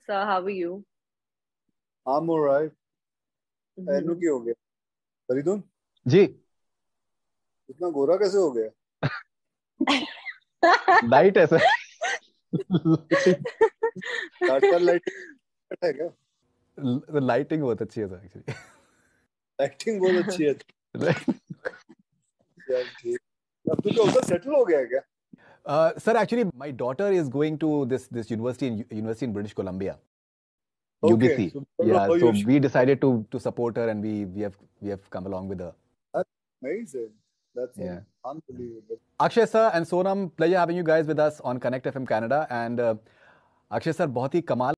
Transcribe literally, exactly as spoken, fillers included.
sir. How are you? I'm alright. Mhm. एनु की हो गया? फरीदून जी इतना गोरा कैसे हो गया? लाइट है सर आजकल लाइट है क्या? लाइटिंग बहुत अच्छी है सर एक्चुअली लाइटिंग बहुत अच्छी है यार ठीक। अब तू क्या उधर सेटल हो गया है क्या? Uh, sir, actually, my daughter is going to this this university in university in British Columbia, Okay, U B C. so Yeah, how so you we decided to to support her, and we we have we have come along with her. That's amazing. That's Yeah. unbelievable. Akshay sir and Sonam, pleasure having you guys with us on Connect F M Canada. And uh, Akshay sir, बहुत ही कमाल